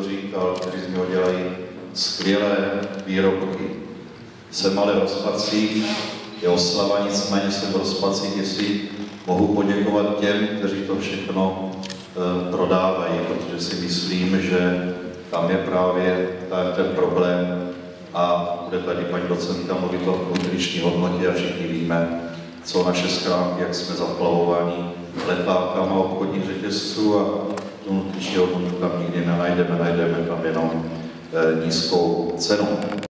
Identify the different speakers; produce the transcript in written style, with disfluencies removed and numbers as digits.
Speaker 1: říkal, kteří z něho dělají skvělé výrobky. Jsem ale v rozpacích, je oslava, nicméně jsem v rozpacích, jestli mohu poděkovat těm, kteří to všechno prodávají, protože si myslím, že tam je právě ten problém a bude tady paní docentka mluvit o nutriční hodnotě a všichni víme, co naše schránky, jak jsme zaplavováni letákama obchodních řetězců a tu nutriční hodnotu tam nikdy nenajdeme, najdeme tam jenom nízkou cenu.